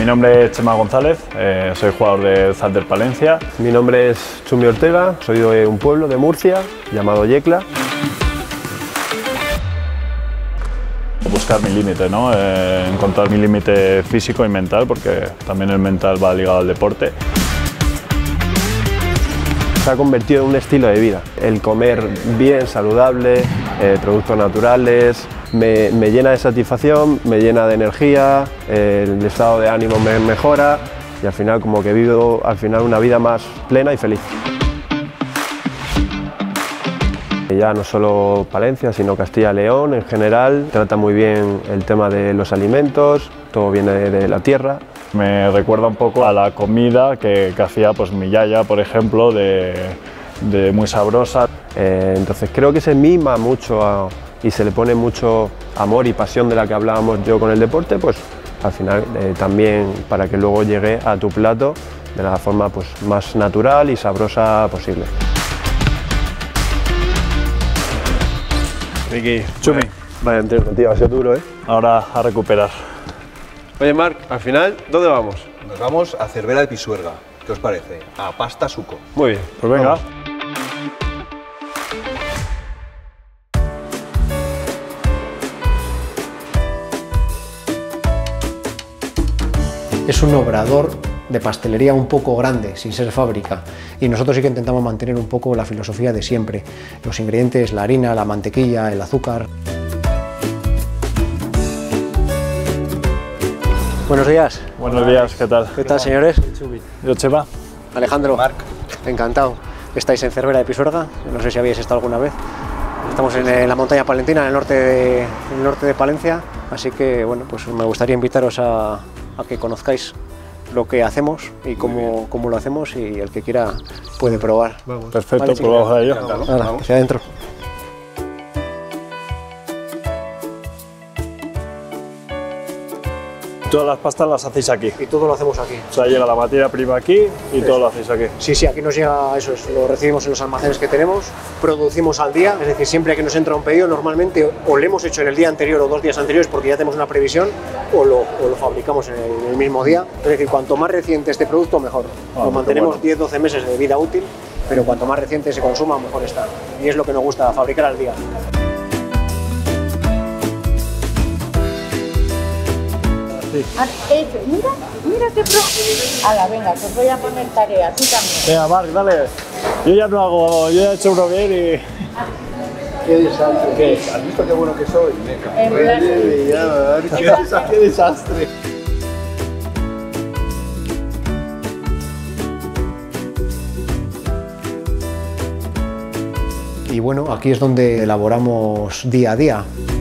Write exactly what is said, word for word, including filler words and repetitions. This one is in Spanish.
mi nombre es Chema González, eh, soy jugador de Zalter Palencia. Mi nombre es Chumi Ortega, soy de un pueblo de Murcia llamado Yecla. Buscar mi límite, ¿no? Eh, encontrar mi límite físico y mental, porque también el mental va ligado al deporte. Se ha convertido en un estilo de vida. El comer bien, saludable, eh, productos naturales, me, me llena de satisfacción, me llena de energía, eh, el estado de ánimo me mejora y al final como que vivo al final una vida más plena y feliz. Ya no solo Palencia, sino Castilla y León en general, trata muy bien el tema de los alimentos, todo viene de, de la tierra. Me recuerda un poco a la comida que, que hacía pues, mi yaya, por ejemplo, de, de muy sabrosa. Eh, entonces creo que se mima mucho a, y se le pone mucho amor y pasión de la que hablábamos yo con el deporte, pues al final eh, también para que luego llegue a tu plato de la forma pues, más natural y sabrosa posible. Ricky, Chumi. Vaya entreno, tío, ha sido duro, ¿eh? Ahora a recuperar. Oye, Marc, al final, ¿dónde vamos? Nos vamos a Cervera de Pisuerga. ¿Qué os parece? A Pasta Suco. Muy bien. Pues venga. Vamos. Es un obrador de pastelería un poco grande, sin ser fábrica, y nosotros sí que intentamos mantener un poco la filosofía de siempre. Los ingredientes, la harina, la mantequilla, el azúcar. Buenos días. Buenos días, ¿qué tal? ¿Qué tal, señores? Yo, Chema. Alejandro. Marc. Encantado. Estáis en Cervera de Pisuerga, no sé si habéis estado alguna vez. Estamos en la montaña palentina, en el norte de, en el norte de Palencia, así que bueno, pues me gustaría invitaros a, a que conozcáis lo que hacemos y cómo, cómo lo hacemos, y el que quiera puede probar. Vamos. Perfecto, Vale, pues vamos a ello. Ahora, hacia adentro. Todas las pastas las hacéis aquí. Y todo lo hacemos aquí. O sea, llega la materia prima aquí y todo lo hacéis aquí. Sí, sí, aquí nos llega, eso es, lo recibimos en los almacenes que tenemos, producimos al día, es decir, siempre que nos entra un pedido, normalmente o lo hemos hecho en el día anterior o dos días anteriores porque ya tenemos una previsión, o lo, o lo fabricamos en el, en el mismo día. Es decir, cuanto más reciente este producto, mejor. Ah, lo mantenemos bueno. diez doce meses de vida útil, pero cuanto más reciente se consuma, mejor está. Y es lo que nos gusta, fabricar al día. Sí. Ah, eso, mira, mira qué pro. Ala, venga, pues voy a poner tarea, tú también. Venga, Marc, dale. Yo ya no hago, yo ya he hecho uno bien y... ¡Qué desastre! ¿Qué? ¿Has visto qué bueno que soy? Me cago En plan, en Dios, ¡qué desa- qué desastre! Y bueno, aquí es donde elaboramos día a día.